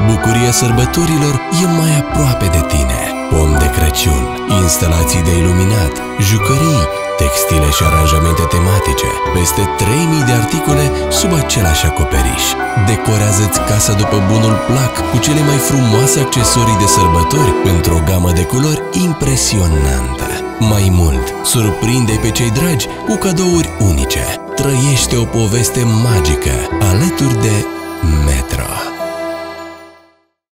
Bucuria sărbătorilor e mai aproape de tine. Pom de Crăciun, instalații de iluminat, jucării, textile și aranjamente tematice, peste 3000 de articole sub același acoperiș. Decorează-ți casa după bunul plac cu cele mai frumoase accesorii de sărbători într-o gamă de culori impresionantă. Mai mult, surprinde-i pe cei dragi cu cadouri unice. Trăiește o poveste magică alături de Metro.